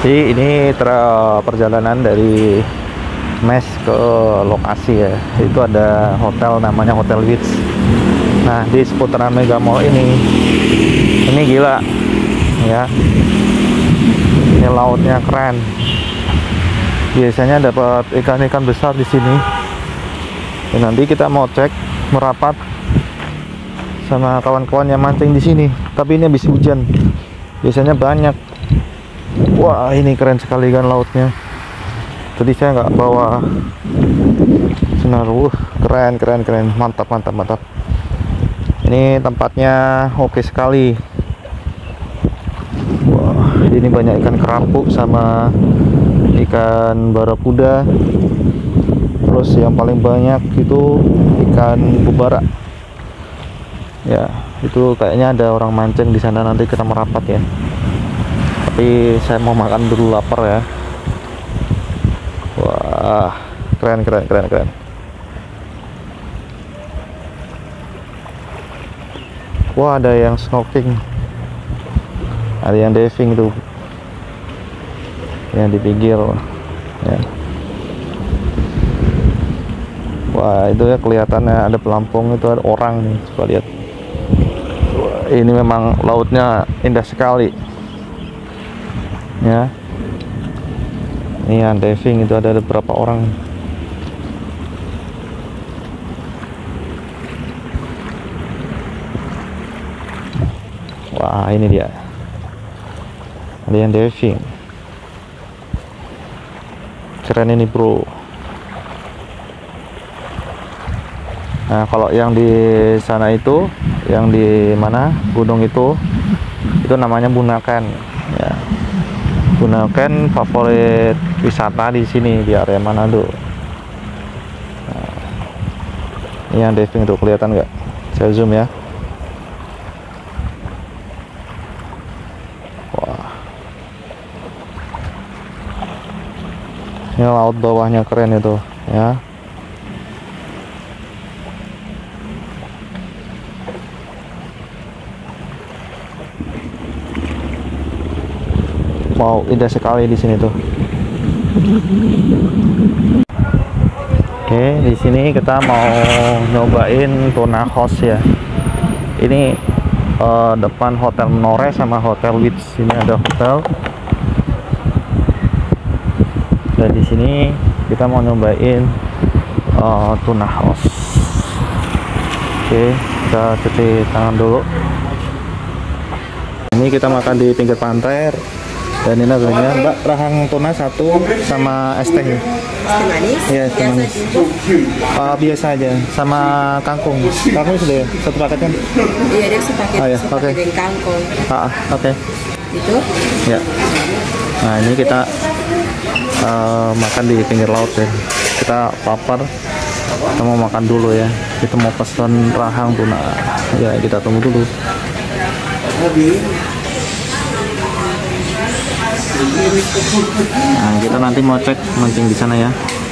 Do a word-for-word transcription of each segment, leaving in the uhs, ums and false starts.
Jadi ini tra- perjalanan dari Mes ke lokasi ya. Itu ada hotel namanya Hotel Wits. Nah, di seputaran Mega Mall ini, ini gila ya. Ini lautnya keren. Biasanya dapat ikan-ikan besar di sini. Dan nanti kita mau cek merapat sama kawan-kawan yang mancing di sini. Tapi ini habis hujan. Biasanya banyak. Wah, ini keren sekali kan lautnya. Tadi saya nggak bawa senar. Wuh, keren, keren, keren. Mantap, mantap, mantap. Ini tempatnya oke sekali. Wah, ini banyak ikan kerapu sama ikan barakuda. Terus yang paling banyak itu ikan bubara. Ya, itu kayaknya ada orang mancing di sana. Nanti kita merapat ya. Tapi saya mau makan dulu, lapar ya. Wah, keren, keren, keren, keren. Wah, ada yang snorkeling, ada yang diving tuh, yang di pinggir ya. Wah, itu ya kelihatannya ada pelampung, itu ada orang nih, coba lihat. Wah, ini memang lautnya indah sekali ya. Ini yang diving itu ada beberapa orang. Wah, ini dia, ada yang diving. Keren ini bro. Nah, kalau yang di sana itu, yang di mana gunung itu, itu namanya Bunaken ya. Bunaken favorit wisata di sini, di area Manado. Nah, ini yang diving tuh, kelihatan nggak? Saya zoom ya. Wah, ini laut bawahnya keren itu ya. Wow, indah sekali di sini tuh. Oke, di sini kita mau nyobain tuna house ya. Ini uh, depan Hotel Menore sama Hotel Wits. Ini ada hotel. Dan di sini kita mau nyobain uh, tuna house. Oke, kita cuci tangan dulu. Ini kita makan di pinggir pantai. Dan ini harganya, Mbak, rahang tuna satu sama es teh. Es teh manis? Iya, es teh manis. Uh, biasa aja, sama kangkung. Kangkung sudah ya? Satu paketnya? Iya, dia sepaket, oh, ya. sepaket Okay. dengan kangkung. Ah, oke. Okay. Itu? Ya. Nah, ini kita uh, makan di pinggir laut ya. Kita lapar. Kita mau makan dulu ya. Kita mau pesan rahang tuna. Ya, kita tunggu dulu. Nah, kita nanti mau cek mancing di sana ya.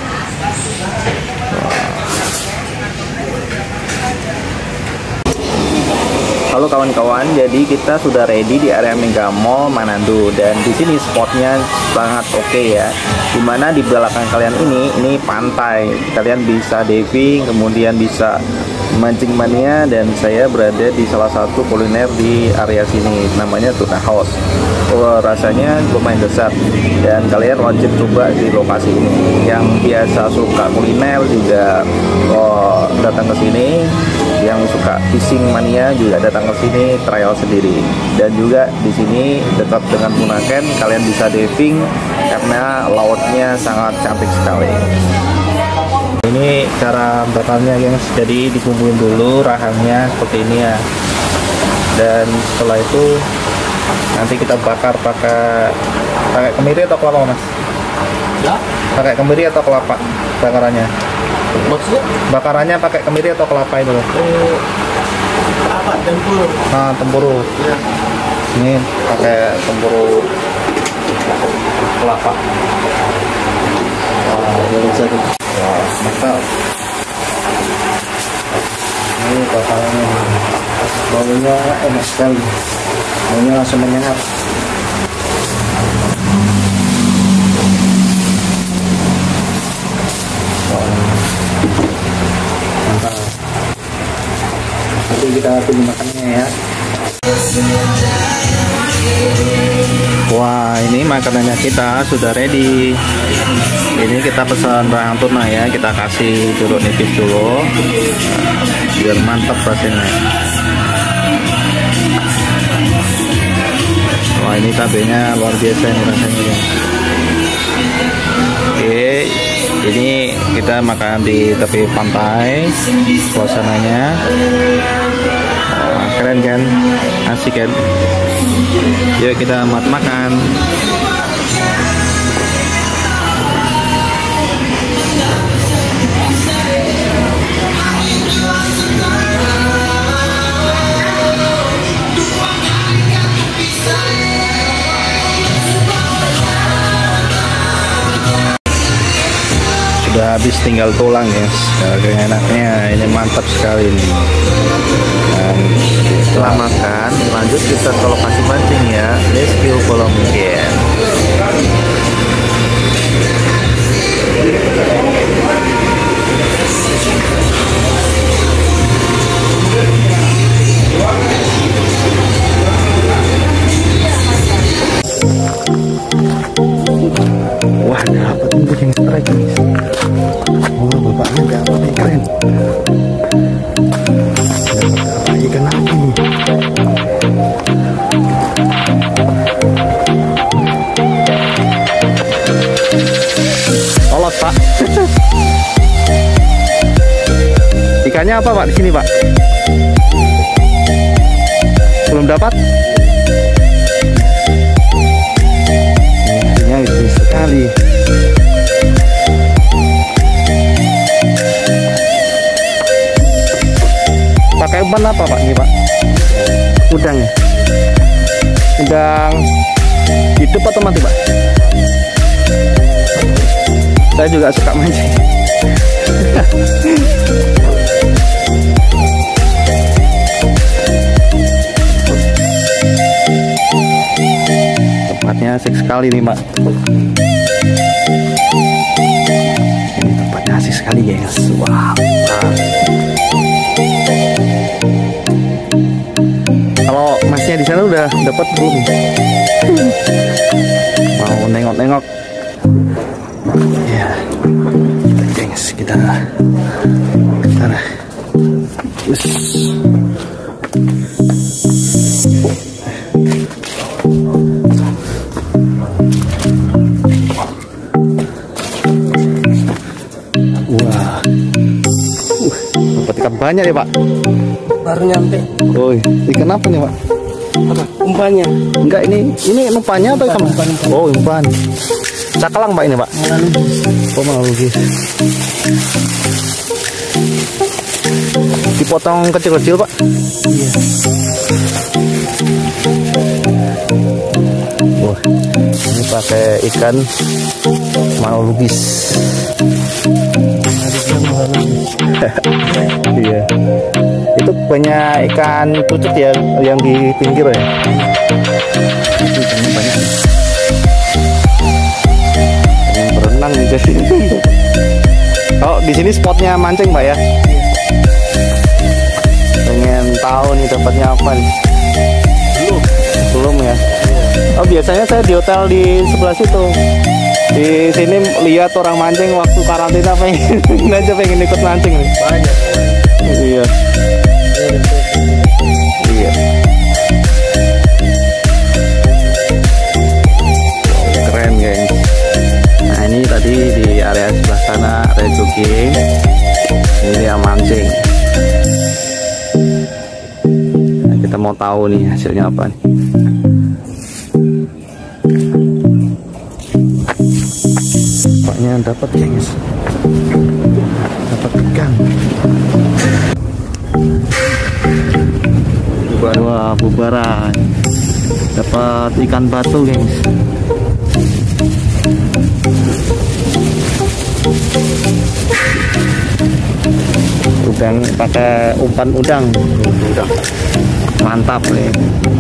Halo kawan-kawan, jadi kita sudah ready di area Mega Mall Manado dan di sini spotnya sangat oke okay ya. Dimana di belakang kalian ini, ini pantai, kalian bisa diving, kemudian bisa mancing mania, dan saya berada di salah satu kuliner di area sini, namanya Tuna House. Oh, rasanya lumayan besar dan kalian wajib coba di lokasi ini. Yang biasa suka kuliner juga oh, datang ke sini. Yang suka fishing mania juga datang ke sini trial sendiri. Dan juga di sini dekat dengan Bunaken, kalian bisa diving karena lautnya sangat cantik sekali. Ini cara bakarnya guys, jadi dibumbuin dulu rahangnya seperti ini ya. Dan setelah itu nanti kita bakar pakai pakai kemiri atau kelapa mas? Ya. Pakai kemiri atau kelapa bakarannya? Maksudnya? Bakarannya pakai kemiri atau kelapa itu loh? Oh, apa? Tempuru. Nah, tempuru. Ya. Ini pakai tempuru kelapa. Wah, ini bisa tuh. Wah, mantap. Ini bakarannya, baunya enak sekali. Baunya langsung menyengat. kita tunggu makannya ya. Wah, ini makanannya kita sudah ready. Ini kita pesan rahang tuna ya, kita kasih jeruk nipis dulu, nah, biar mantap rasanya. Wah, ini cabenya luar biasa ini rasanya. Oke, ini kita makan di tepi pantai, suasananya. Wah, keren kan, asik kan. Yuk kita makan. Sudah habis tinggal tulang ya, saking enaknya, ini mantap sekali nih. Dan setelah makan, lanjut kita ke lokasi mancing ya, rescue kalau mungkin. Wah, dapat untuk yang strike nih. Oh, bapaknya dapat nih, keren. Dapat ikan apa nih? Lolos, Pak. Ikannya apa, Pak, di sini, Pak? Belum dapat? Ini gede sekali. Pakai umpan apa, Pak? Ini, Pak? Udang ya? Udang hidup atau mati, Pak? Saya juga suka mancing. Tempatnya asik sekali nih, Pak. Ini tempatnya asik sekali, guys. Wow. Kalau masnya di sana udah dapat belum? Mau nengok-nengok? Ya, gengs, kita sana. Us. Wah, uh, dapat ikan banyak ya, Pak. Baru nyampe. Oh, ikan apa nih, Pak? Apa? Umpannya? Enggak, ini ini umpannya atau ikan? Umpan, umpan. Oh, umpan. Cakalang, Pak, ini, Pak. Malalugis. Oh, malalugis. Dipotong kecil-kecil, Pak. Iya. Wah, ini pakai ikan malalugis. Iya. Itu banyak ikan pucuk ya yang di pinggir ya. Itu ikannya banyak. Yang berenang juga sih. Oh, di sini spotnya mancing, Pak ya? Pengen tahu nih dapatnya apa nih? Belum. Belum ya? Oh, biasanya saya di hotel di sebelah situ. Di sini lihat orang mancing waktu karantina, pengen aja pengen ikut mancing nih. Banyak. Iya. Iya. Keren, geng. Nah, ini tadi di area sebelah sana area jogging. Ini yang mancing. Nah, kita mau tahu nih hasilnya apa nih. Paknya dapat, guys. Dapat ikan. Wah, bubaran. Dapat ikan batu, guys. Udang pakai umpan udang. Udang. Mantap, nih.